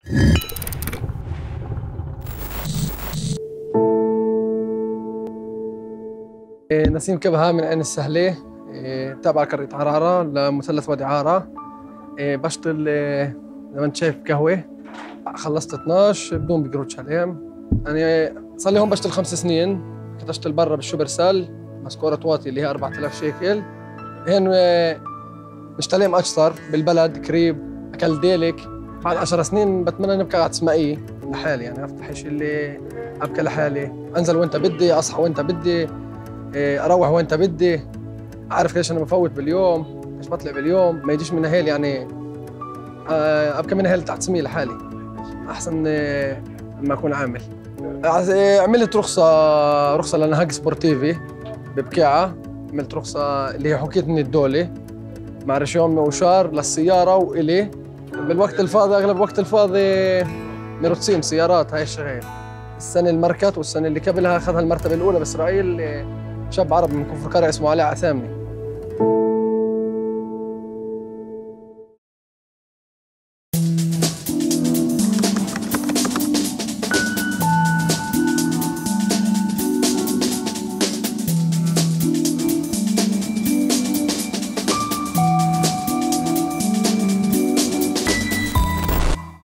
نسيم كبهة من عين السهلة، تابع قرية عرعرة لمثلث وادي عارة. بشتغل زي ما انت شايف قهوة. خلصت 12 بدون بقروش عليهم. يعني صار لي هون بشتغل 5 سنين. كنت اشتغل برا بالشوبرسال مسكورة واطي اللي هي 4000 شيكل. هون مشتغلين اكثر بالبلد قريب اكل ديلك. بعد 10 سنين بتمنى نبقى قاعد اسمعي لحالي، يعني افتح شيء اللي ابكى لحالي، انزل وانت بدي، اصحى وانت بدي، اروح وانت بدي، اعرف ليش انا بفوت باليوم، ليش بطلع باليوم، ما يجيش من هيل يعني ابقى من هيل تحت سمي لحالي احسن لما اكون عامل. عملت رخصه لنهج سبورتيفي ببكاعه. عملت رخصه اللي هي حكيت من الدوله مع ريشيون موشار للسياره والي. بالوقت الفاضي اغلب الوقت الفاضي مرتسيم سيارات هاي الشغل. السنه الماركت والسنه اللي قبلها اخذها المرتبه الاولى باسرائيل شاب عربي من كفر قرية اسمه علاء عثامني.